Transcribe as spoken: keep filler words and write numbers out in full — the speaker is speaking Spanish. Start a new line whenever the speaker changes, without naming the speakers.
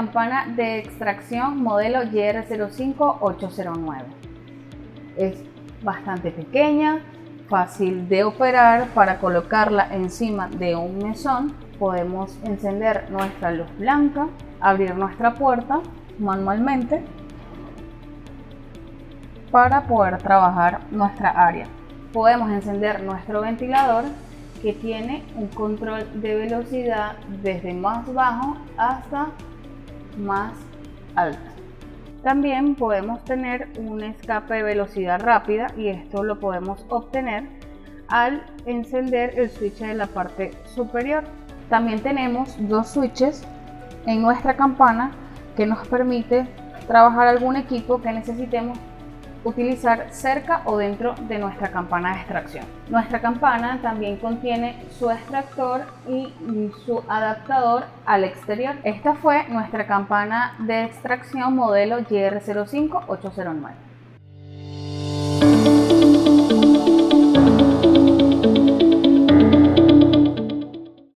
campana de extracción modelo Y R cero cinco ocho cero nueve. Es bastante pequeña, fácil de operar. Para colocarla encima de un mesón podemos encender nuestra luz blanca, abrir nuestra puerta manualmente para poder trabajar nuestra área. Podemos encender nuestro ventilador, que tiene un control de velocidad desde más bajo hasta más alto. También podemos tener un escape de velocidad rápida, y esto lo podemos obtener al encender el switch de la parte superior. También tenemos dos switches en nuestra campana que nos permite trabajar algún equipo que necesitemos utilizar cerca o dentro de nuestra campana de extracción. Nuestra campana también contiene su extractor y su adaptador al exterior. Esta fue nuestra campana de extracción modelo Y R cero cinco ocho cero nueve.